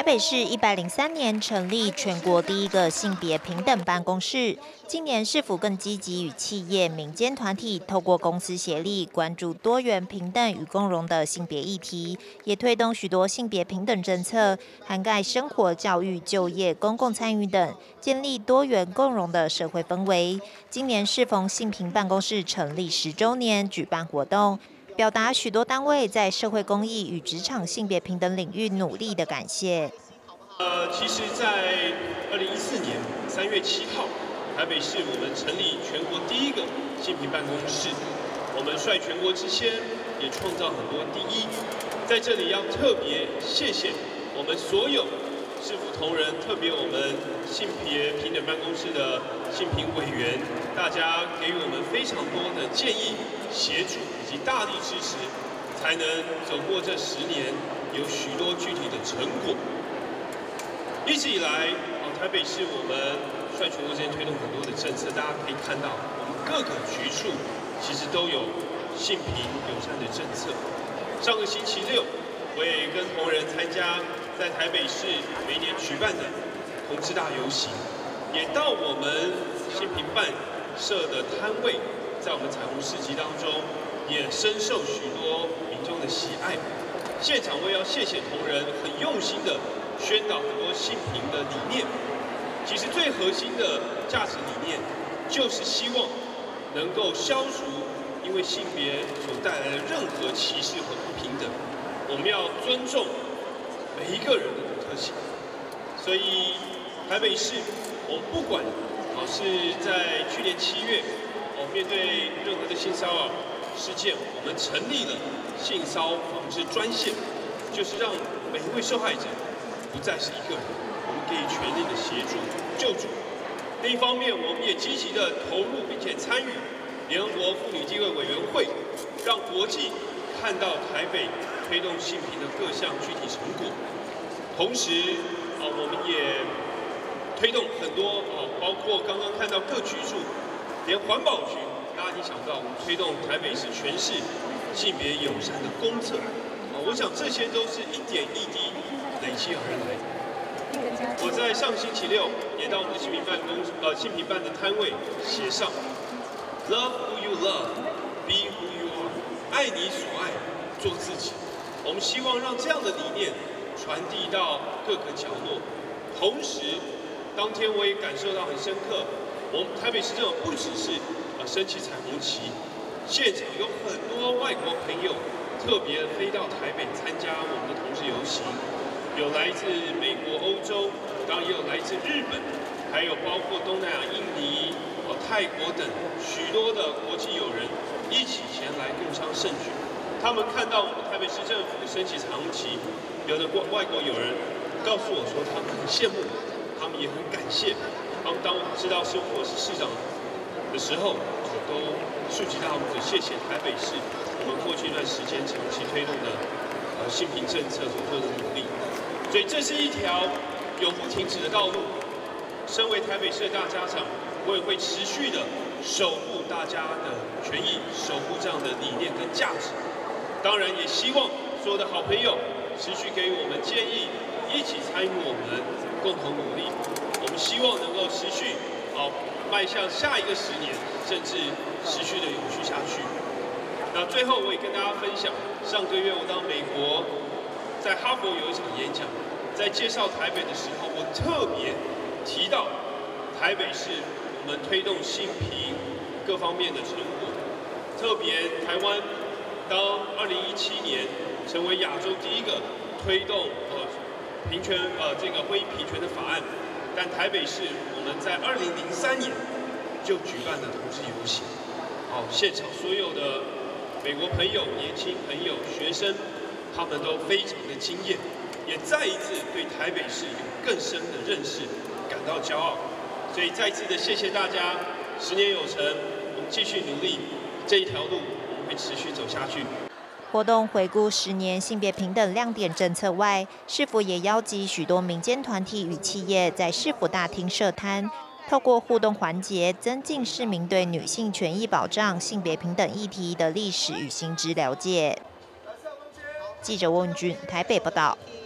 北市103年成立全国第一个性别平等办公室，今年市府更积极与企业、民间团体透过公私协力，关注多元、平等与共融的性别议题，也推动许多性别平等政策，涵盖生活、教育、就业、公共参与等，建立多元共融的社会氛围。今年适逢性平办公室成立10周年，举办活动。表达许多单位在社会公益与职场性别平等领域努力的感谢。 其实，在2014年3月7号，台北市我们成立全国第一个性平办公室，我们率全国之先，也创造很多第一。在这里要特别谢谢我们所有市府同仁，特别我们性别平等办公室的性平委员，大家给予我们非常多的建议、协助以及大力支持，才能走过这10年，有许多具体的成果。一直以来，台北市我们率全国之间推动很多的政策，大家可以看到，我们各个局处其实都有性平友善的政策。上个星期六，我也跟同仁参加在台北市每年举办的同志大游行，也到我们性平办社的摊位，在我们彩虹市集当中，也深受许多民众的喜爱。现场我也要谢谢同仁很用心的宣导很多性平的理念。其实最核心的价值理念，就是希望能够消除因为性别所带来的任何歧视和不平等。我们要尊重每一个人的独特性。所以台北市，我们不管是在去年7月，面对任何的性骚扰事件，我们成立了性骚防治专线，就是让每一位受害者不再是一个人，我们给予全力的协助救助。另一方面，我们也积极的投入并且参与联合国妇女地位委员会，让国际看到台北推动性平的各项具体成果。同时，我们也推动很多包括刚刚看到各局处，连环保局，大家已经想到，我们推动台北市全市性别友善的公厕。我想这些都是一点一滴累积而来。我在上星期六也到我们的性平办的摊位写上 Love who you love, be who you are， 爱你所爱，做自己。我们希望让这样的理念传递到各个角落。同时，当天我也感受到很深刻，我们台北市政府不只是升起彩虹旗，现场有很多外国朋友特别飞到台北参加我们的同志游行，有来自美国、欧洲，当然也有来自日本，还有包括东南亚、印尼、泰国等许多的国际友人一起前来共襄盛举。他们看到我们台北市政府升起彩虹旗，有的外国友人告诉我说，他们很羡慕，他们也很感谢。他们当我知道我是市长的时候，都竖起大拇指，谢谢台北市我们过去一段时间长期推动的性平政策所做的努力。所以这是一条永不停止的道路。身为台北市的大家长，我也会持续的守护大家的权益，守护这样的理念跟价值。当然也希望所有的好朋友持续给予我们建议，一起参与我们共同努力。我们希望能够持续迈向下一个10年，甚至持续的永续下去。那最后我也跟大家分享，上个月我到美国，在哈佛有一场演讲，在介绍台北的时候，我特别提到台北市我们推动性平各方面的成果，特别台湾当2017年成为亚洲第一个推动婚姻平权的法案，但台北市我们在2003年就举办了同志游行，现场所有的美国朋友、年轻朋友、学生，他们都非常的惊艳，也再一次对台北市有更深的认识，感到骄傲。所以再次的谢谢大家，10年有成，我们继续努力，这一条路我们会持续走下去。 活动回顾10年性别平等亮点政策外，市府也邀集许多民间团体与企业在市府大厅设摊，透过互动环节，增进市民对女性权益保障、性别平等议题的历史与新知了解。记者温俊台北报道。